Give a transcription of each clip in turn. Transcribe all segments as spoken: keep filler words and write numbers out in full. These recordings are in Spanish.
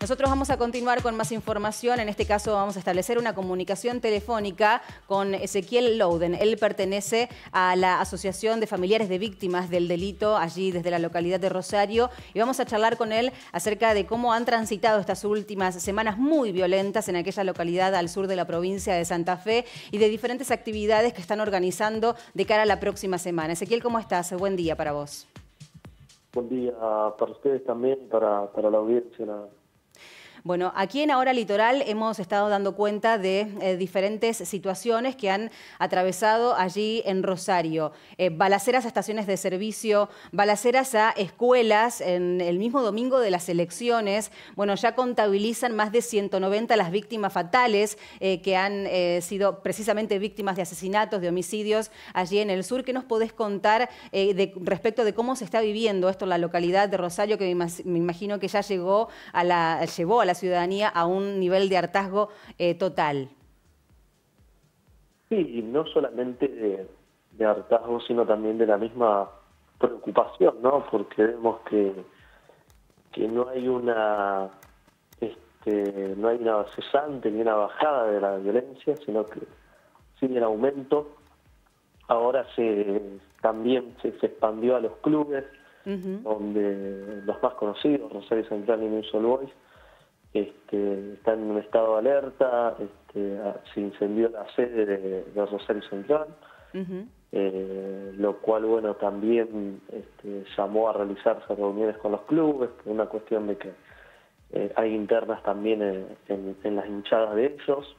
Nosotros vamos a continuar con más información. En este caso vamos a establecer una comunicación telefónica con Ezequiel Louden. Él pertenece a la Asociación de Familiares de Víctimas del Delito, allí desde la localidad de Rosario. Y vamos a charlar con él acerca de cómo han transitado estas últimas semanas muy violentas en aquella localidad al sur de la provincia de Santa Fe y de diferentes actividades que están organizando de cara a la próxima semana. Ezequiel, ¿cómo estás? Buen día para vos. Buen día para ustedes también y para, para la audiencia. Bueno, aquí en Ahora Litoral hemos estado dando cuenta de eh, diferentes situaciones que han atravesado allí en Rosario. Eh, balaceras a estaciones de servicio, balaceras a escuelas en el mismo domingo de las elecciones. Bueno, ya contabilizan más de ciento noventa las víctimas fatales eh, que han eh, sido precisamente víctimas de asesinatos, de homicidios allí en el sur. ¿Qué nos podés contar eh, de, respecto de cómo se está viviendo esto en la localidad de Rosario, que me, me imagino que ya llegó a la, llevó a la ciudadanía a un nivel de hartazgo eh, total? Sí, no solamente de, de hartazgo, sino también de la misma preocupación, ¿no? Porque vemos que, que no hay una este, no hay una cesante ni una bajada de la violencia, sino que sigue en aumento. Ahora se también se, se expandió a los clubes, uh-huh. donde los más conocidos, Rosario Central y New Soul Boys, Este, están en un estado de alerta. Este, se incendió la sede de, de Rosario Central, uh-huh. eh, lo cual, bueno, también este, llamó a realizarse reuniones con los clubes, por una cuestión de que eh, hay internas también en, en, en las hinchadas de ellos.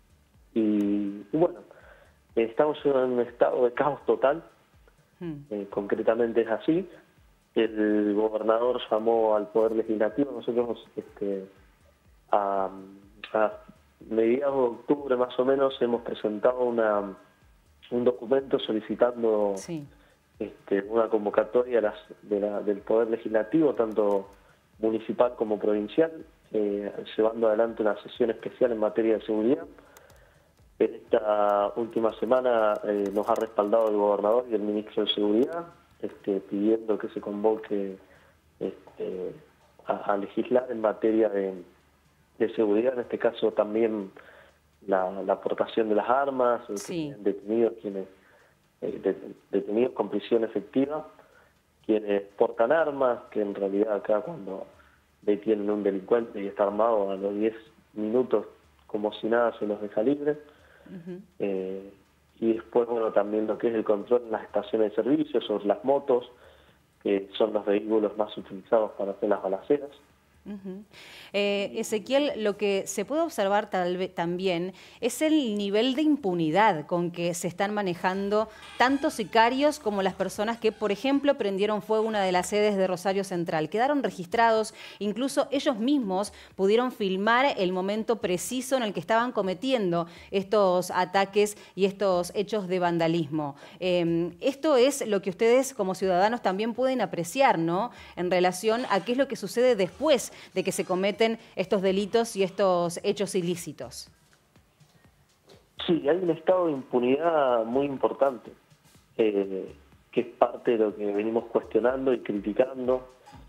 Y, y bueno, eh, estamos en un estado de caos total, uh-huh. eh, concretamente es así. El gobernador llamó al Poder Legislativo. Nosotros este, A, a mediados de octubre más o menos hemos presentado una, un documento solicitando sí. este, una convocatoria de las, de la, del Poder Legislativo, tanto municipal como provincial, eh, llevando adelante una sesión especial en materia de seguridad. En esta última semana eh, nos ha respaldado el gobernador y el ministro de Seguridad, este, pidiendo que se convoque este, a, a legislar en materia de de seguridad, en este caso también la, la aportación de las armas, sí. detenidos quienes eh, de, detenidos con prisión efectiva, quienes portan armas, que en realidad acá cuando detienen a un delincuente y está armado, a los diez minutos como si nada se los deja libre. Uh-huh. eh, y después, bueno, también lo que es el control en las estaciones de servicio sobre las motos, que son los vehículos más utilizados para hacer las balaceras. Uh-huh. eh, Ezequiel, lo que se puede observar tal vez también es el nivel de impunidad con que se están manejando tanto sicarios como las personas que, por ejemplo, prendieron fuego una de las sedes de Rosario Central. Quedaron registrados, incluso ellos mismos pudieron filmar el momento preciso en el que estaban cometiendo estos ataques y estos hechos de vandalismo. Eh, esto es lo que ustedes como ciudadanos también pueden apreciar, ¿no?, en relación a qué es lo que sucede después de que se cometen estos delitos y estos hechos ilícitos. Sí, hay un estado de impunidad muy importante, eh, que es parte de lo que venimos cuestionando y criticando.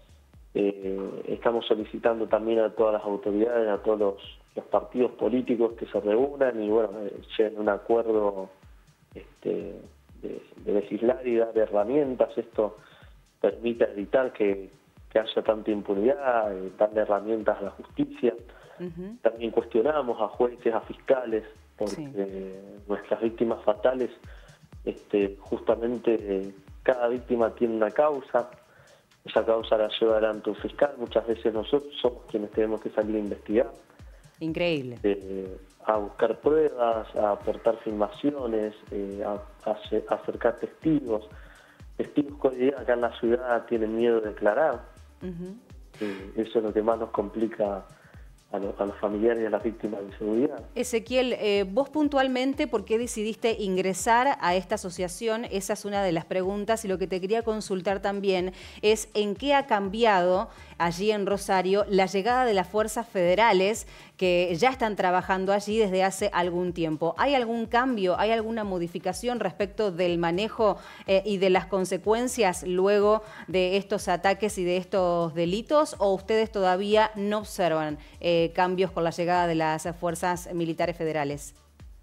Eh, estamos solicitando también a todas las autoridades, a todos los, los partidos políticos que se reúnan y bueno, eh, lleguen a un acuerdo este, de, de legislar y dar herramientas. Esto permite evitar que que haya tanta impunidad, eh, darle herramientas a la justicia. Uh-huh. También cuestionamos a jueces, a fiscales, porque sí. nuestras víctimas fatales, este, justamente eh, cada víctima tiene una causa, esa causa la lleva adelante un fiscal, muchas veces nosotros somos quienes tenemos que salir a investigar. Increíble. Eh, a buscar pruebas, a aportar filmaciones, eh, a, a, a acercar testigos. Testigos que hoy día acá en la ciudad tienen miedo de declarar. Uh-huh. eh, eso es lo que más nos complica a, lo, a los familiares y a las víctimas de seguridad. Ezequiel, eh, vos puntualmente, ¿por qué decidiste ingresar a esta asociación? Esa es una de las preguntas, y lo que te quería consultar también es en qué ha cambiado allí en Rosario la llegada de las fuerzas federales que ya están trabajando allí desde hace algún tiempo. ¿Hay algún cambio, hay alguna modificación respecto del manejo eh, y de las consecuencias luego de estos ataques y de estos delitos, o ustedes todavía no observan eh, cambios con la llegada de las fuerzas militares federales?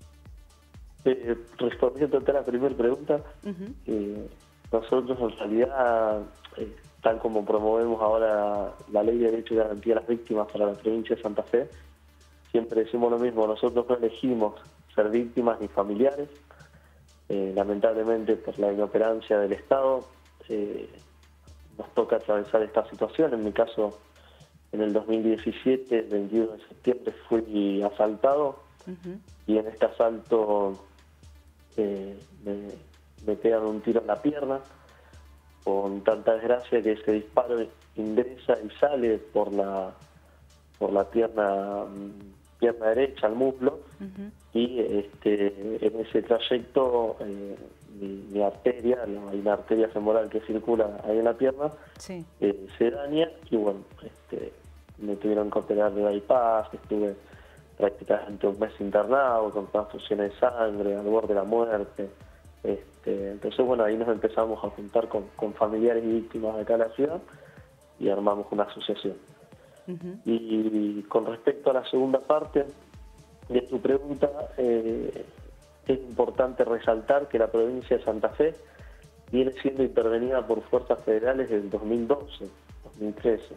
Eh, respondiendo a la primera pregunta, uh-huh. eh, nosotros en realidad, eh, tal como promovemos ahora la Ley de Derecho y Garantía a las Víctimas para la provincia de Santa Fe, siempre decimos lo mismo: nosotros no elegimos ser víctimas ni familiares. Eh, lamentablemente, por la inoperancia del Estado, eh, nos toca atravesar esta situación. En mi caso, en el dos mil diecisiete, el veintiuno de septiembre, fui asaltado, uh-huh. y en este asalto eh, me, me pegan un tiro en la pierna, con tanta desgracia que ese disparo ingresa y sale por la por la pierna pierna derecha al muslo, uh-huh. y este en ese trayecto eh, mi, mi arteria, hay una arteria femoral que circula ahí en la pierna, sí. eh, se daña, y bueno, este me tuvieron que operar de bypass, estuve prácticamente un mes internado con transfusiones de sangre, al borde de la muerte. Este, entonces, bueno, ahí nos empezamos a juntar con, con familiares y víctimas de acá en la ciudad y armamos una asociación. Uh-huh. Y con respecto a la segunda parte de tu pregunta, eh, es importante resaltar que la provincia de Santa Fe viene siendo intervenida por fuerzas federales desde el dos mil doce, dos mil trece.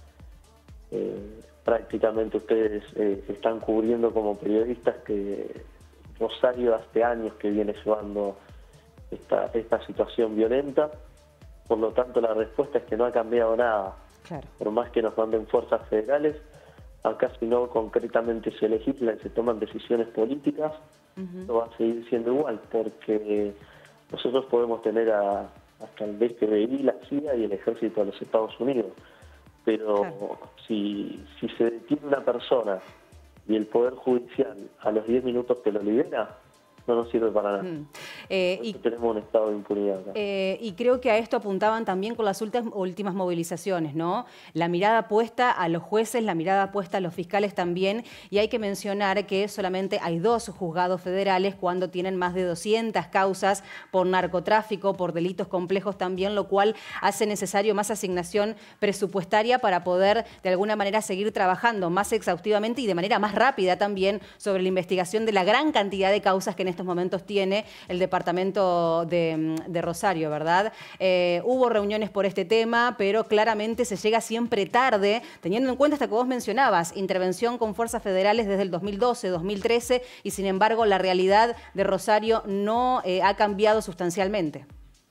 Eh, prácticamente ustedes eh, están cubriendo como periodistas que Rosario hace años que viene llevando esta, esta situación violenta. Por lo tanto, la respuesta es que no ha cambiado nada. Claro. Por más que nos manden fuerzas federales, acá si no concretamente se legisla y se toman decisiones políticas, uh-huh. no va a seguir siendo igual, porque nosotros podemos tener a, hasta el F B I, la C I A y el Ejército de los Estados Unidos, pero claro. si, si se detiene una persona y el Poder Judicial a los diez minutos que lo libera, no nos sirve para nada. Mm. Eh, y, tenemos un estado de impunidad acá. Eh, y creo que a esto apuntaban también con las últimas movilizaciones, ¿no? La mirada puesta a los jueces, la mirada puesta a los fiscales también, y hay que mencionar que solamente hay dos juzgados federales cuando tienen más de doscientas causas por narcotráfico, por delitos complejos también, lo cual hace necesario más asignación presupuestaria para poder de alguna manera seguir trabajando más exhaustivamente y de manera más rápida también sobre la investigación de la gran cantidad de causas que en estos momentos tiene el departamento de, de Rosario, ¿verdad? Eh, hubo reuniones por este tema, pero claramente se llega siempre tarde, teniendo en cuenta hasta que vos mencionabas, intervención con fuerzas federales desde el dos mil doce, dos mil trece, y sin embargo la realidad de Rosario no eh, ha cambiado sustancialmente.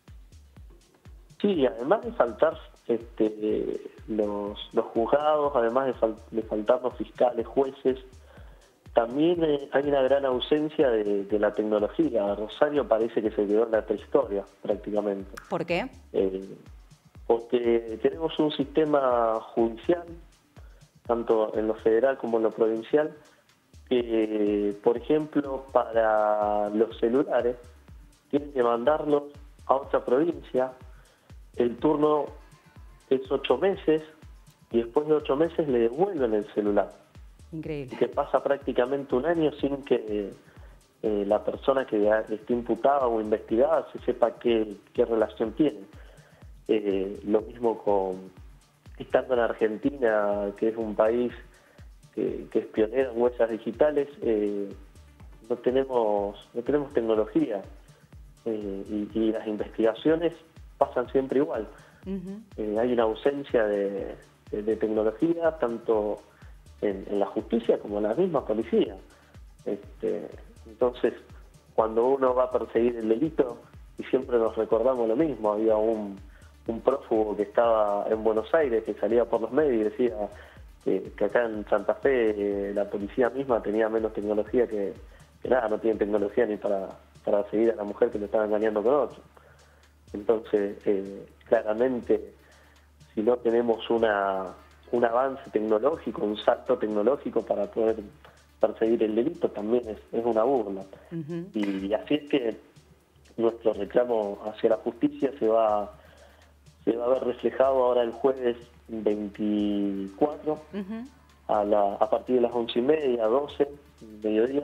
Sí, además de faltar este, los, los juzgados, además de, fal de faltar los fiscales, jueces, también eh, hay una gran ausencia de, de la tecnología. Rosario parece que se quedó en la prehistoria, prácticamente. ¿Por qué? Eh, porque tenemos un sistema judicial, tanto en lo federal como en lo provincial, que, por ejemplo, para los celulares, tienen que mandarlos a otra provincia. El turno es ocho meses y después de ocho meses le devuelven el celular. Increíble. Que pasa prácticamente un año sin que eh, la persona que esté imputada o investigada se sepa qué, qué relación tiene. Eh, lo mismo con estando en Argentina, que es un país que, que es pionero en huellas digitales, eh, no tenemos no tenemos tecnología eh, y, y las investigaciones pasan siempre igual. Uh-huh. eh, hay una ausencia de, de, de tecnología, tanto En, en la justicia como en la misma policía. Este, entonces, cuando uno va a perseguir el delito, y siempre nos recordamos lo mismo, había un, un prófugo que estaba en Buenos Aires, que salía por los medios y decía que, que acá en Santa Fe eh, la policía misma tenía menos tecnología que, que nada, no tienen tecnología ni para, para seguir a la mujer que le estaba engañando con otro. Entonces, eh, claramente, si no tenemos una un avance tecnológico, un salto tecnológico para poder perseguir el delito, también es, es una burla. Uh-huh. y, y así es que nuestro reclamo hacia la justicia se va, se va a ver reflejado ahora el jueves veinticuatro, uh-huh. a, la, a partir de las once y media, doce, mediodía,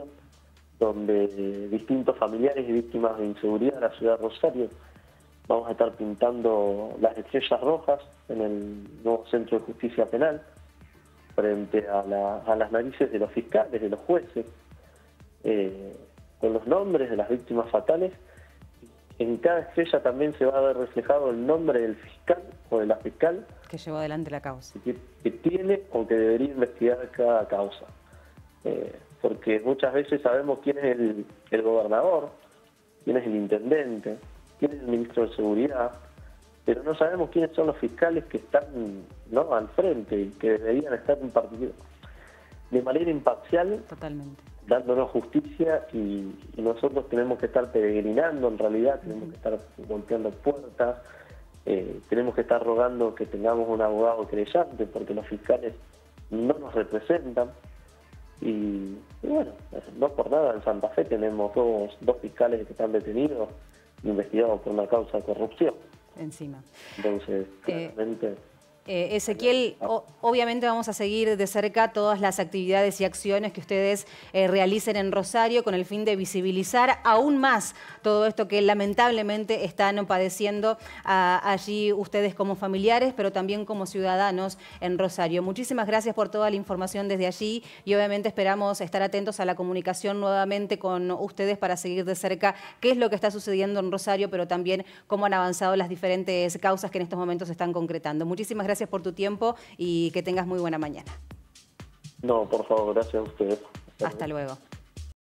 donde distintos familiares y víctimas de inseguridad de la ciudad de Rosario vamos a estar pintando las estrellas rojas en el nuevo Centro de Justicia Penal, frente a, la, a las narices de los fiscales, de los jueces, eh, con los nombres de las víctimas fatales. En cada estrella también se va a ver reflejado el nombre del fiscal o de la fiscal que llevó adelante la causa, que, que tiene o que debería investigar cada causa. Eh, porque muchas veces sabemos quién es el, el gobernador, quién es el intendente, quién es el ministro de Seguridad, pero no sabemos quiénes son los fiscales que están, ¿no?, al frente y que deberían estar en partido de manera imparcial. Totalmente. Dándonos justicia, y, y nosotros tenemos que estar peregrinando, en realidad tenemos que estar golpeando puertas, eh, tenemos que estar rogando que tengamos un abogado creyente, porque los fiscales no nos representan. Y, y bueno, no por nada en Santa Fe tenemos dos, dos fiscales que están detenidos, investigados por una causa de corrupción. Encima. Entonces, claramente... Eh... Eh, Ezequiel, o, obviamente vamos a seguir de cerca todas las actividades y acciones que ustedes eh, realicen en Rosario con el fin de visibilizar aún más todo esto que lamentablemente están padeciendo a, allí ustedes como familiares, pero también como ciudadanos en Rosario. Muchísimas gracias por toda la información desde allí y obviamente esperamos estar atentos a la comunicación nuevamente con ustedes para seguir de cerca qué es lo que está sucediendo en Rosario, pero también cómo han avanzado las diferentes causas que en estos momentos se están concretando. Muchísimas gracias por tu tiempo y que tengas muy buena mañana. No, por favor, gracias a ustedes. Hasta luego.